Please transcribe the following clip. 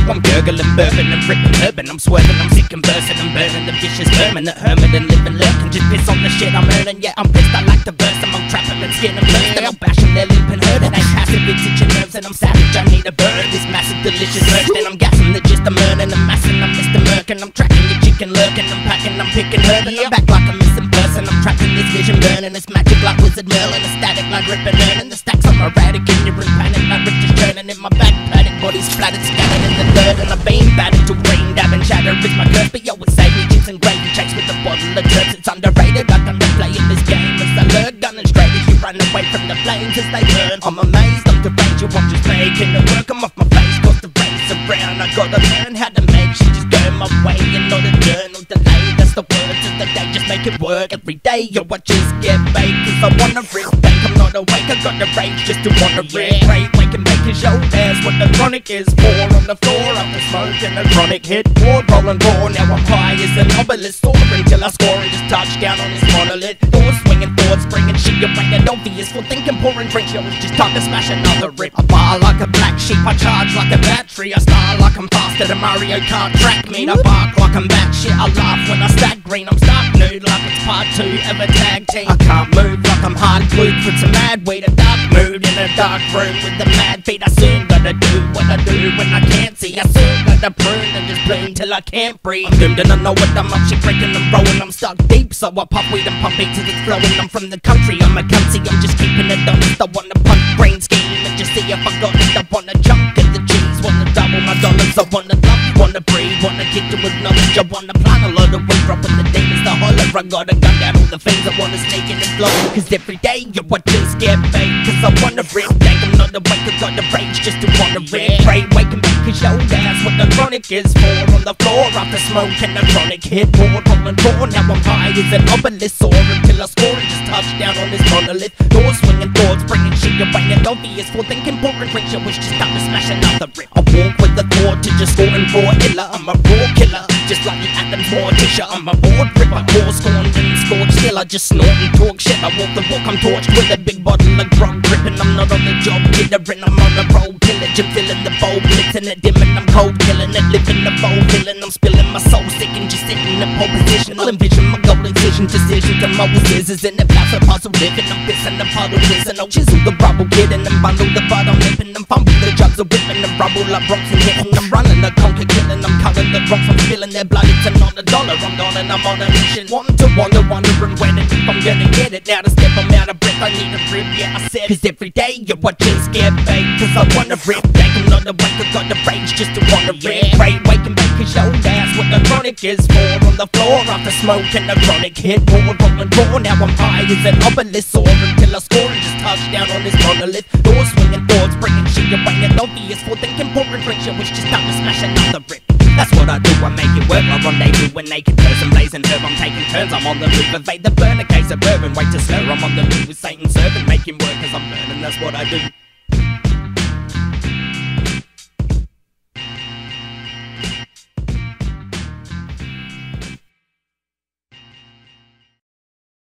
I'm gurgling, burping and ripping urban. I'm swerving, I'm sick and bursting and burning the vicious vermin that hermit and live and lurk and just piss on the shit I'm earning. Yeah, I'm pissed, I like to burst them, I'm trapping and skin and burst and I'm bashing their lip and hurting. Ain't passive, it's itching nerves and I'm savage, I need a burn. This massive delicious merch, then I'm gassing the gist, I'm earning, I'm massing, I'm Mr. Merkin. I'm tracking your chicken lurking, I'm packing, I'm picking hurting. I'm back like a missing person, I'm trapped in this vision burning. It's magic like Wizard Merlin, a static like ripping earning. The stacks I'm erratic and you're in panic like riches turning in my back paddock. Body splattered, scattered in the dirt and I've been battered to rain, dabbing shatter is my curse. But yo, it's save me, chips and gravy checks with a bottle of turps. It's underrated, like I'm playing this game as I lurk, gunning straight as you run away from the flames as they burn. I'm amazed, I'm deranged, I'm just making it work. I'm off my face, cause the race around. I gotta learn how to make shit just go my way and not a turn or delay. That's the words of the day, just make it work every day. Yo, I just get baked cause I wanna rip bank. I'm not awake, I got the rage just to wanna rip. Great, wake and bake is yo, that's what the chronic is for. On the floor, I'm the smoke and the chronic hit board, rolling raw. Now I'm high as an obelisk, soaring till I score and just touch down on this monolith. Doors swinging, thoughts bringing shit, you're bringing obvious. For thinking, pouring drinks, yo, it's just time to smash another rip. I bar like a black sheep, I charge like a battery. I star like I'm faster than Mario Kart track meet. I bark like I'm batshit, I laugh when I stack green. I'm stark nude like it's part 2 of a tag team. I can't move like I'm hard glued for some mad weed. A dark mood in a dark room with the mad feet. I soon gotta do what I do when I can't see. I soon gotta prune and just bloom till I can't breathe. I'm doomed and I know what I'm up, shit breaking and rolling. I'm stuck deep, so I pop weed and pump beats till it's flowing. I'm from the country, I'm a cunty, I'm just keeping it honest. I wanna punch brain scheme and just see if I got it. I wanna chunk in the cheese, wanna double my dollars. I wanna love, wanna breathe, wanna get to acknowledge. I wanna plan a lot of weed, dropping the demons to holler. I gotta gun down all the things I wanna sneak in and flow. Cause every day, yo, I just get baked cause I wanna rip dank. I'm not awake, I got the rage just to wanna rip. Pray, wake and bake cause yo, that's what the chronic is for. On the floor, after smoke and the chronic hit board, rolling raw. Now I'm high as an obelisk, soaring till I score and just touch down on this monolith. Doors swinging, thoughts bringing shit, you're bringing obvious. For thinking, pouring drinks, yo, it's just time to smash another rip. I walk with the thought to just score and raw iller. I'm a raw killer, just like the Atom Morticia. I'm a board ripper, more scorned and scorched still. I just snort and talk shit, I walk the walk, I'm torched with a big bottle of grog gripping. I'm not on the job, jittering, I'm on the road, pillaging, filling the bowl, blitzing it, dimming, I'm cold killing it, living the bowl, killing, I'm spilling my soul, sick and just sitting in pole position. I'll envision my goal, incision, decision to Moses is in the path of puzzle living. I'm pissing the puddle, listen, I'll chisel the rubble, kidding, and bundle the butt, I'm lipping, and fumble the jugs are whipping, and rubble up rocks and hitting, I'm running the conquer, killing, I'm cutting the rocks, I'm spilling their blood, it's not $1, I'm gone and I'm on a mission. Wanting to wonder, wondering when and if I'm gonna get it. Now to step, I'm out of breath, I need a rip, yeah, I said. Cause every day, yo, I just get baked cause I wanna rip dank. I'm not awake, I got the rage just to wanna rip. Pray, wake and bake cause yo, that's what the chronic is for. On the floor, after smoke and the chronic hit board, rolling raw. Now I'm high as an obelisk, soaring till I score and just touch down on this monolith. Doors swinging, thoughts bringing shit, you're bringing obvious. For thinking, pouring drinks, yo, it's just time to smash another rip. That's what I do, I make it work. I rendezvous when naked person blazing herb. I'm taking turns, I'm on the move, evade the burner case of bourbon. Wait to slur, I'm on the move with Satan serving. Make him work cause I'm burning, that's what I do.